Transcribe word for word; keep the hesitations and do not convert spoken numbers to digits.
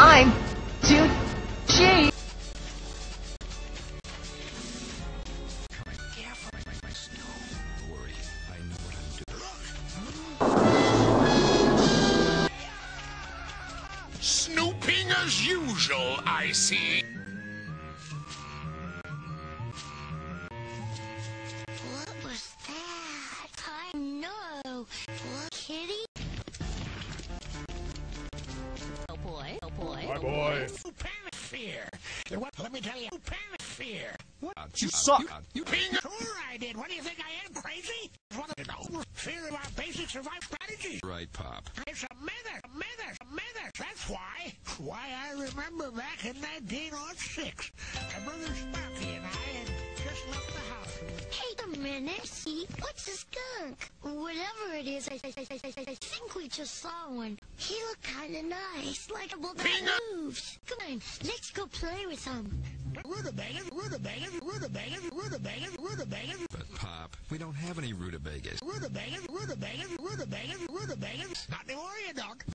time to cheat. Don't worry, I know what I'm doing. Snooping as usual, I see. What was that? I know. What, kitty? Oh boy, oh boy. My boy. Panic fear. What? Let me tell you, panic fear. What? You suck. You being sure I did. What do you think I am, crazy? Want to know? Fear of our basic survival strategies. Right, Pop. It's a myth, a myth, a myth. That's why. Why I remember back in nineteen oh six, my brother Sparky and I had just left the house. Hey, a minute. See, what's a skunk? Whatever it is, I, I, I, I, I think we just saw one. He looked kind of nice, like a bull that moves. Come on, let's go play with him. Rutabagas, rutabagas, rutabagas, rutabagas, rutabagas, But, Pop, we don't have any rutabagas. rutabagas, rutabagas, rutabagas, rutabagas. Not anymore, you don't.